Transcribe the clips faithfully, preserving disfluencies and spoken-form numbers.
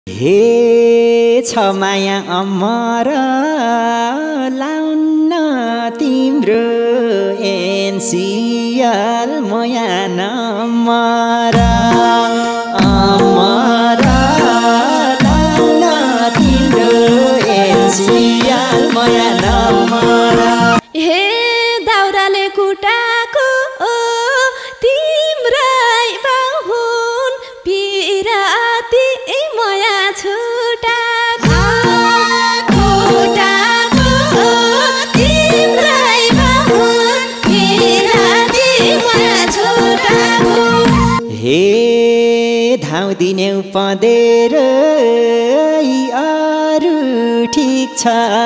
हे छ माया अमर लाउन तिम्रो एनसिएल माया नमर अमर लाउन तिम्रो एनसिएल माया नमर हे दाउराले कुटाको तिम्रै बाहुन पिराती माया छुटाको कुटाको तिम्रै बाहुन पिराती माया छुटाको हे धाउदिने पदेर अरू ठिक छ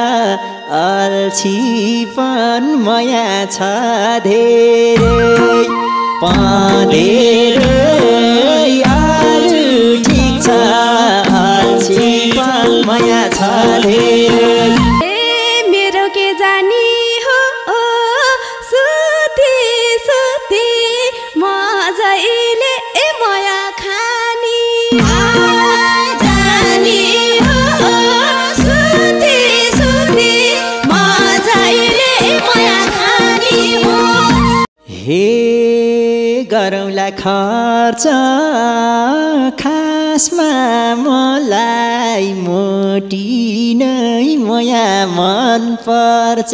अल्छीपन माया छ धेरै पदेर अरू ठिक छ अल्छीपन माया छ धेरै मेरो के जानी हो सुती सुती मजाले ए माया खानी जानी हो सुती सुती मजाले माया खानी हो हे गरौँला खर्च खासमा मलाई मोटी नै माया मन पर्छ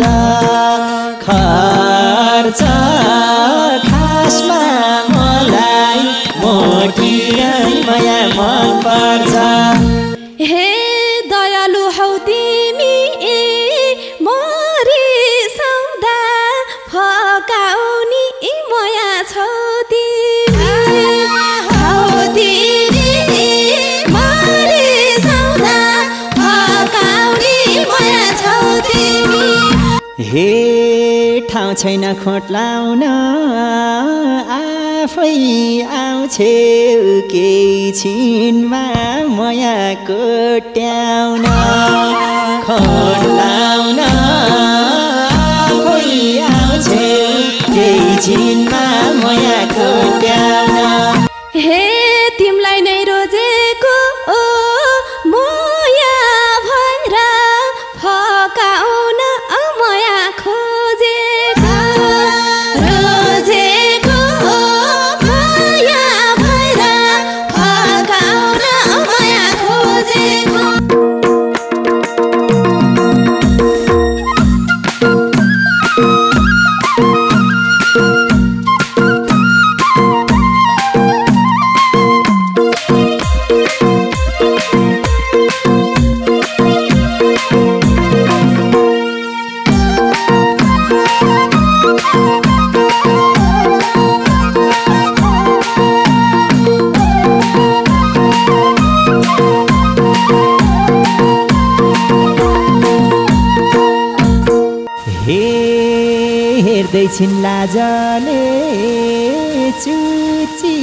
खर्च खासमा मलाई मोटी नै माया मन पर्छ हे दयालु हौ तिमी मरिसौदा फकाउने माया छौ तिमी हौ तिमी मरिसौदा फकाउने माया छौ तिमी हे ठाउँ छैन खोट लाउन आफै आउँछेउ केही छिनमा माया कोट्याउन खोट लाउन आफै आउँछेउ केही छिनमा माया कोट्याउन हे तिमलाई नै रोजेको माया भएर फकाउन माया खोजेको रोजेको माया भएर फकाउन माया खोजेको हेर्दैछिन् लाजले चुची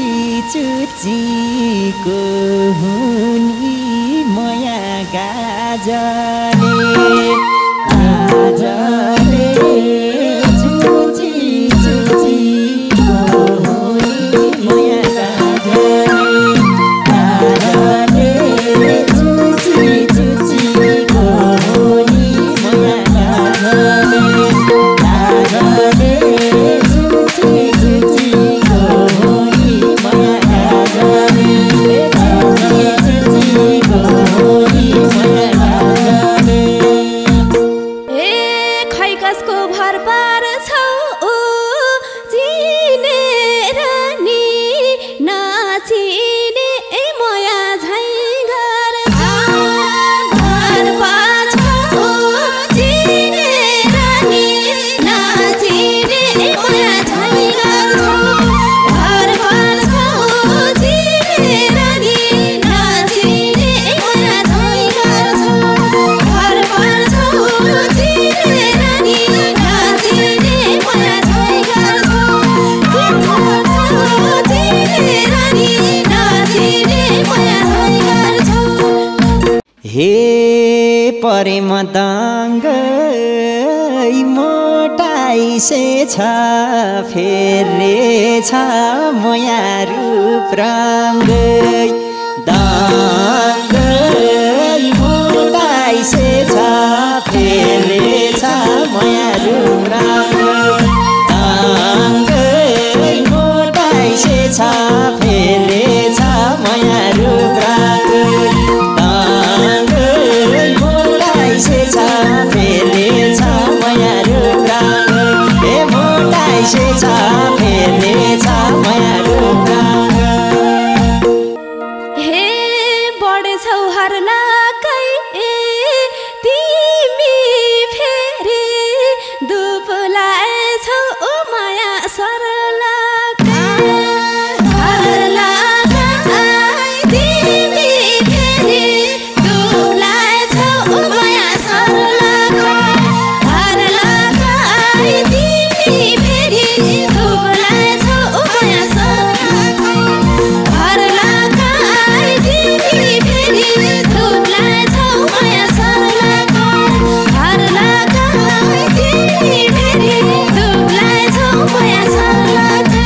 चुचीको हुनी माया गाजले गाजले चुची चुचीको हुनी माया गाजले गाजले चुची चुचीको हुनी माया गाजले हे परे मदङ्ग मोटाई से छ फेर्ने छ माया रूप रङ्ग दाङ्गै मोटाइसेछ फेरेछ माया रुब्राङ दाङ्गै मोटाइसेछ फेरेछ माया रुब्राङ दाङ्गै मोटाइसेछ फेरेछ माया रुब्राङ ए मोटाइसेछ फेरेछ माया रुब्राङ हे बढेछौ हर्लाकै तिमी फेरि दुबलाएछौ माया सरलाकै हर्लाकै तिमी फेरि दुबलाएछौ माया सरलाकै हर्लाकै तिमी फेरि दुबलाएछौ माया सरलाकै हर्लाकै तिमी फेरि दुबलाएछौ माया सरलाकै हर्लाकै तिमी फेरि दुबलाएछौ माया सरलाकै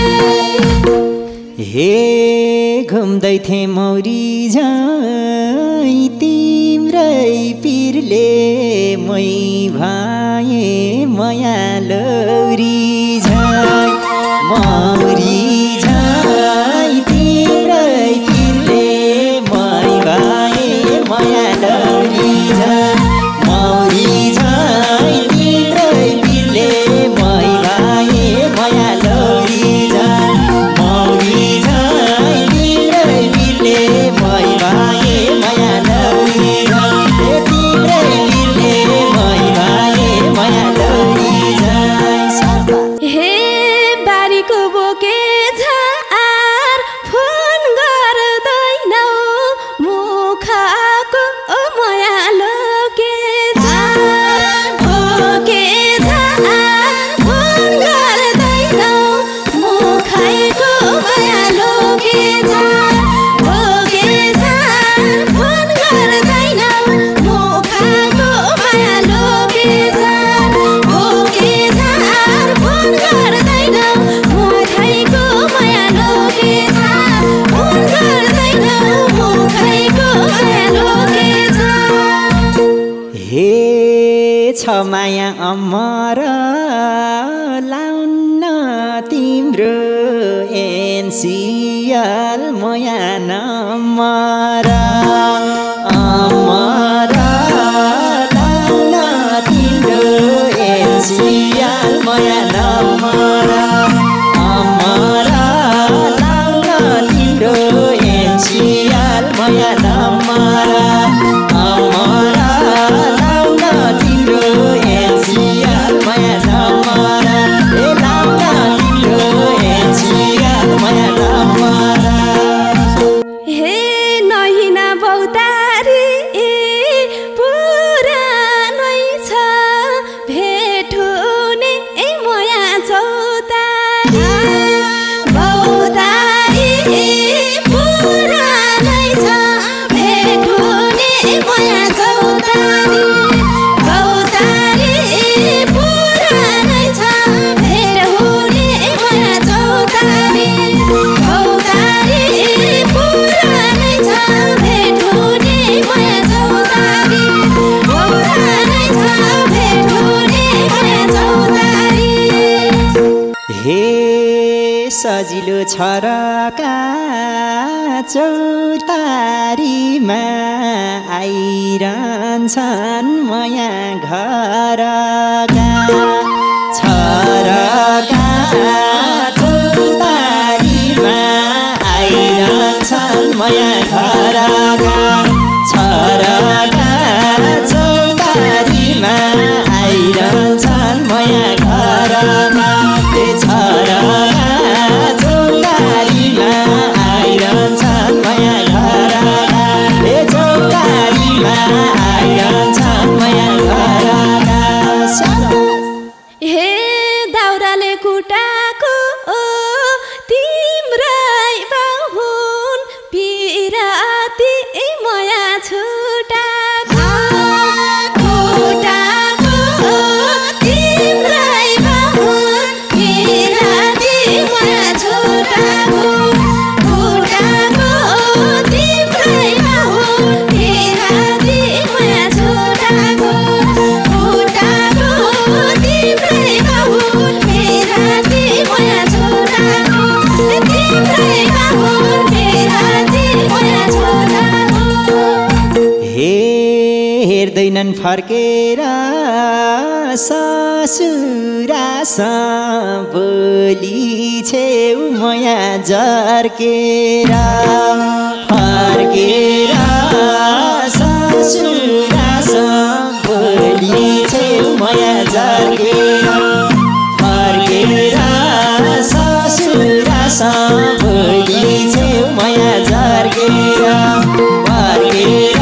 हे घुम्दै थिएँ मौरी झै तिम्रै पिरले मै भाए माया लौरी झै मौरी झै तिम्रै पिरले मै भाए माया लौरी झै मौरी झै तिम्रै पिरले मै भाए माया लौरी झै मौरी झै तिम्रै पिरले मै भाए माया लौरी झै ए तिम्रै पिरले मै भाए माया लौरी झै हे बारीको बोके झार फोन गर्दैनौ मुखको माया लोके झार बोके झार फोन गर्दैनौ मुखको माया लोके झार बोके झार फोन गर्दैनौ मुखको माया लोके झार बोके झार फोन गर्दैनौ मुखको माया लोके झार फोन गर्दैनौ मुखको माया लोके झार हे छ माया अमर लाउन तिम्रो एनसिएल माया नम्बर अमर लाउन तिम्रो एनसिएल माया नम्बर अमर लाउन तिम्रो एनसिएल माया नम्बर अमर लाउन तिम्रो एनसिएल माया नम्बर ए लाउन तिम्रो एनसिएल माया नम्बर हे नहिना बहुतारी पुरानै छ भेट हुने माया चौतारी बहुतारी पुरानै छ भेट हुने माया चौतारी बहुतारी पुरानै छ भेट हुने माया चौतारी बहुतारी पुरानै छ भेट हुने माया चौतारी बहुतारै छ भेट हुने माया चौतारी हे सजिलो छ र का चौतारीमा आइरहन्छन् माया घरका छ र का चौतारीमा आइरहन्छन् माया घरका छ र का चौतारीमा आइरहन्छन् माया घरका ए छ र का चौतारीमा आइरहन्छन् माया घरका ए चौतारीमा आइरहन्छन् माया घरका हेर्दैनन् फर्केर ससुरासँग बोली छेउ मया झर्केर फर्केर ससुरासँग बोली छेउ मया झर्केर फर्केर ससुरासँग बोली छेउ मया झर्केर फर्केर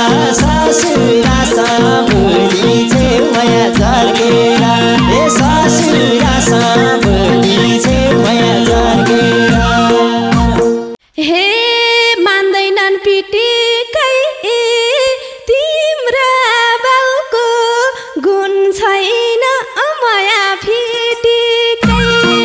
ससुरासँग बोली छेउ मया झर्केर ए ससुरासँग बोली छेउ मया झर्केर हे मान्दैनन् पिटिकै तिम्रा बाउको गुण छैन माया फिटिकै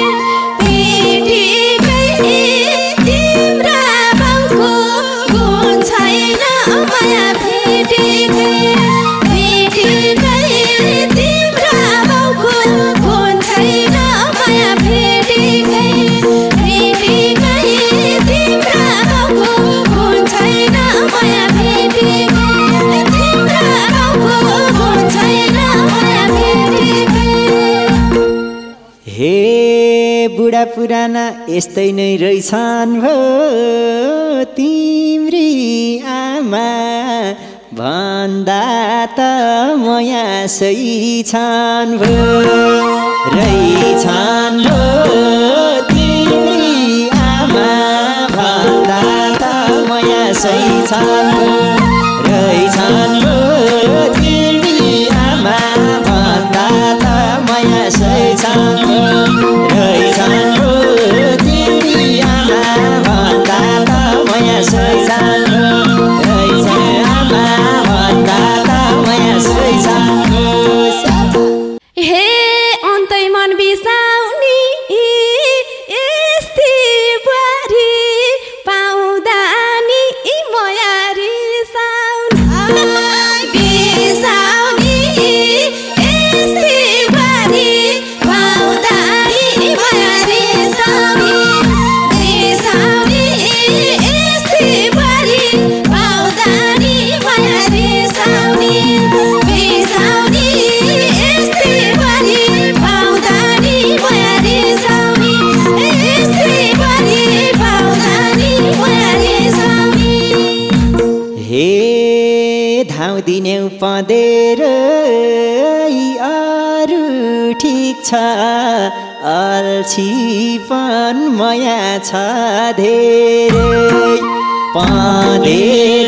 पिटिकै तिम्रा बाउको गुण छैन माया फिटिकै पिटिकै तिम्रा बाउको गुण छैन माया फिटिकै पिटिकै तिम्रा बाउको गुण छैन माया फिटिकै तिम्रा बाउको गुण छैन माया फिटिकै हे बुढा पुराना यस्तै नै रहेछन् भो तिम्री आमा भन्दा त मया सही छन् भो रहेछन् भो तिम्री आमा भन्दा त मया सही छन् भो रहेछन् भो तिम्री आमा भन्दा त मया सही छन् भो रहेछन् भो तिम्री आमा भन्दा त मया सही छन् भो रहेछन् आमा भन्दा त मया सही छन् भो हे अन्तै मन बिसाउने यस्ती बुहारी पाउँदा नि मया रिसाउने बिसाउने यस्ती बुहारी पाउँदा नि मया रिसाउने बिसाउने यस्ती बुहारी पाउँदा नि मया रिसाउने बिसाउने यस्ती बुहारी पाउँदा नि मया रिसाउने यस्ती बुहारी पाउँदा नि मया रिसाउने हे धाउदिने पँदेर अरू ठिक छ अल्छीपन मया छ धेरै पँदेर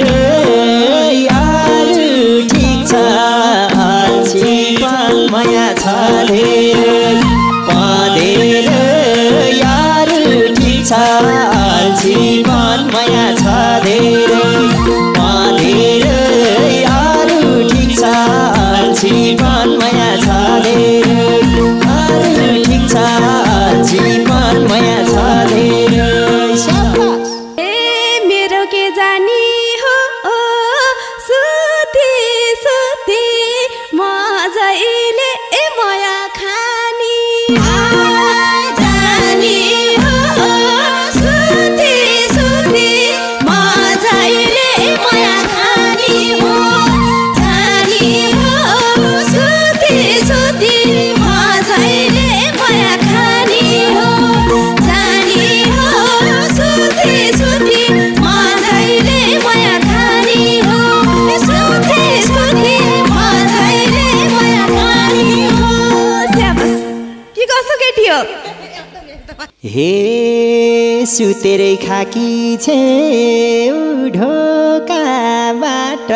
अरू ठिक छ अल्छीपन मया छ धेरै पँदेर अरू ठिक छ अल्छीपन मया छ धेरै पँदेर अरू ठिक छ अल्छीपन मया छ धेरै अरू ठिक छ अल्छीपन मया छ धेरै ए मेरो के जानी हो सुती सुती म जहिले ए मया खानी जानी हो सुती सुती म जहिले ए मया खानी हो जानी हो सुती सुती म जहिले ए मया खानी हो जानी हो सुती सुती म जहिले मया खानी हो सुती सुती म जहिले मया खानी हो स्याबास के कसो केटी हो हे सुतेरै खाकी छेउ ढोकाबाट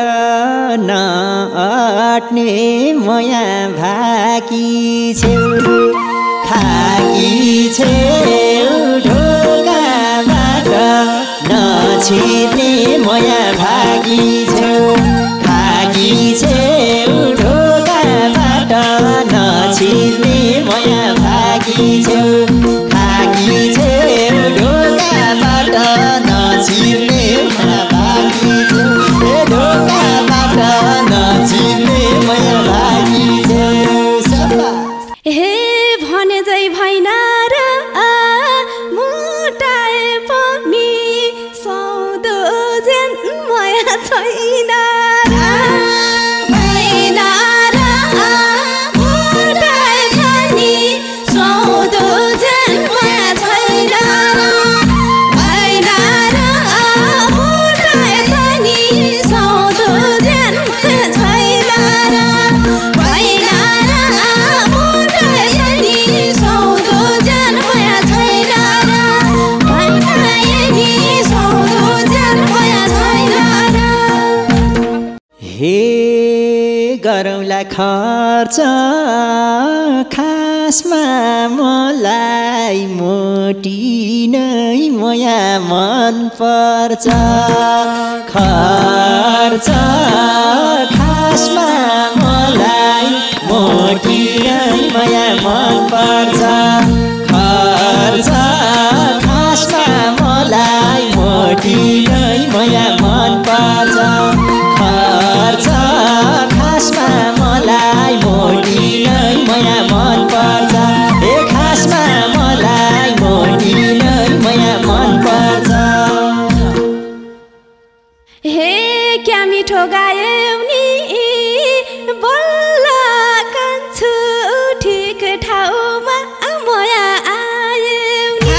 नअट्ने मया भाकी छेउ खाकी छेउ ढोकाबाट नछिर्ने मया भागी छेउ खाकी छेउ ढोकाबाट नछिर्ने मया भागी छेउ खाकी छेउ ढोकाबाट नछिर्ने मया भागी छेउ ए ढोकाबाट नछिर्ने मया भागी छेउ हे भने जै भैन र मोटाए पनि सौदो जेन मया छैन हे गरौँला खर्च खासमा मलाई मोटी नै माया मन पर्छ खर्च खासमा मलाई मोटी नै माया मन पर्छ खर्च खासमा मलाई मोटी नै माया मन पर्छ खर्च खासमा मलाई मोटी नै माया मन पर्छ ए खासमा मलाई मोटी नै माया मन पर्छ हे क्या मिठो गायौ नि बल्ल कान्छु ठिक ठाउँमा माया आयौ नि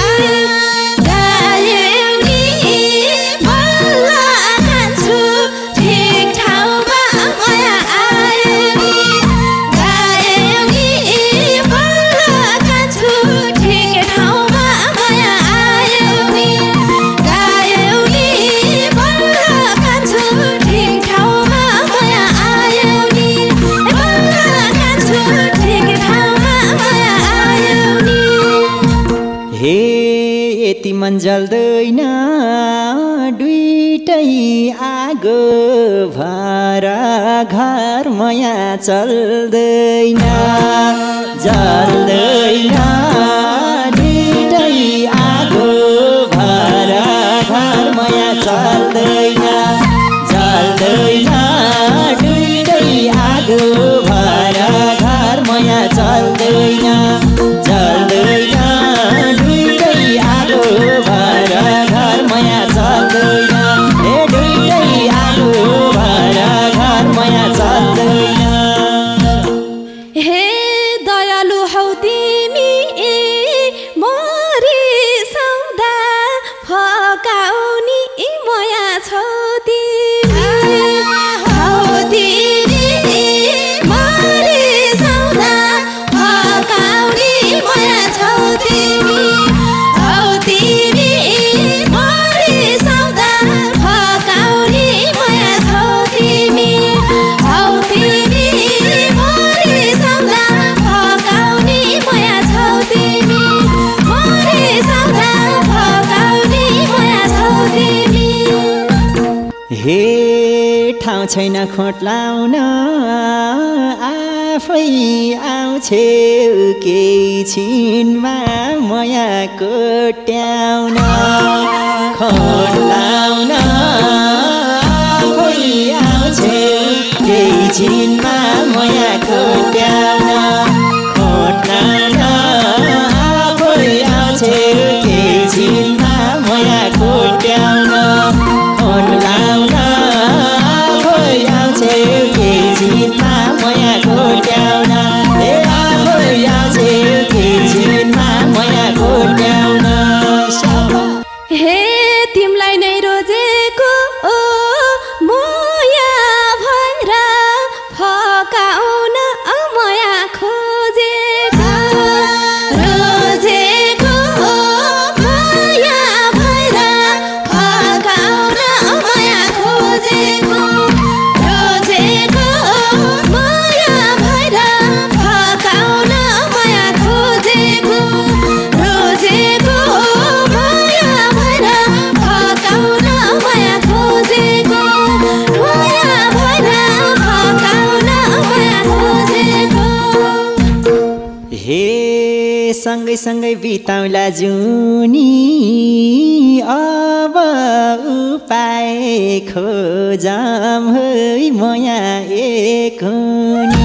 गायौ नि बल्ल कान्छु ठिक ठाउँमा माया आयौ नि गायौ नि बल्ल कान्छु ठिक ठाउँमा माया आयौ नि गायौ नि बल्ल कान्छु ठिक ठाउँमा माया आयौ नि बल्ल कान्छु ठिक ठाउँमा माया आयौ नि हे यति मन जल्दैन दुईटै आगो भएर घर माया चल्दैन जल्दैन दुईटै आगो भएर घर माया चल्दैन जल्दैन दुईटै आगो भएर घर माया चल्दैन जल्दैन दुईटै आगो भएर घर माया चल्दैन ए दुईटै आगो भएर घर माया चल्दैन हे दयालु हौ तिमी मरिसौदा फकाउने माया छौ तिमी हौ तिमी मरिसौदा फकाउने माया छौ तिमी हौ तिमी मरिसौदा फकाउने माया छौ तिमी हौ तिमी मरिसौदा फकाउने माया छौ तिमी मरिसौदा फकाउने माया छौ तिमी हे ठाउँ छैन खोट लाउन आफै आउँछे केही छिनमा माया कोट्याउन खोट लाउन आफै आउँछे केही छिनमा माया कोट्याउन खोट लाउन आफै आउँछे केही छिनमा माया कोट्याउन खोट लाउन आफै आउँछे केही छिनमा माया कोट्याउन ए आफै आउँछे केही छिनमा माया कोट्याउन हे तिमलाई नै रोजेको ओ माया भएर फकाउन माया खोजेको रोजेको ओ माया भएर फकाउन माया खोजेको रोजेको माया भएर फकाउन माया खोजेको रोजेको माया भएर फकाउन माया खोजेको माया भएर फकाउन माया खोजेको हे सँगै सँगै बिताउला जुनी अब उपाय खोजाम है माया एक हुनी